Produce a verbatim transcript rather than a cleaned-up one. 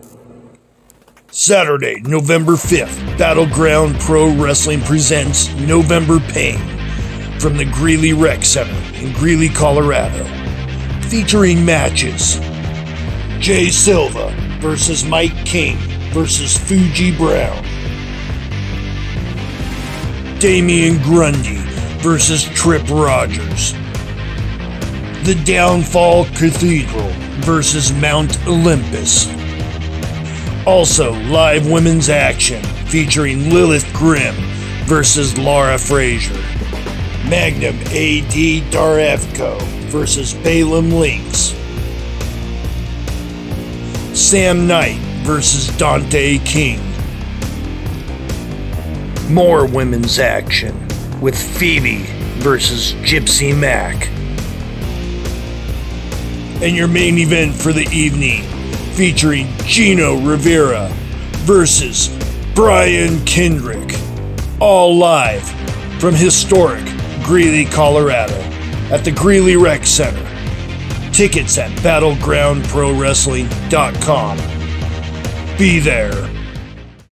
Saturday, November fifth, Battleground Pro Wrestling presents November Pain from the Greeley Rec Center in Greeley, Colorado. Featuring matches: Jay Silva versus Mike King versus Fuji Brown. Damian Grundy versus Trip Rogers. The Downfall Cathedral versus Mount Olympus. Also, live women's action featuring Lilith Grimm versus Laura Frazier. Magnum A D Darevko versus Balaam Lynx. Sam Knight versus Dante King. More women's action with Phoebe versus Gypsy Mac. And your main event for the evening, featuring Gino Rivera versus Brian Kendrick. All live from historic Greeley, Colorado at the Greeley Rec Center. Tickets at battleground pro wrestling dot com. Be there.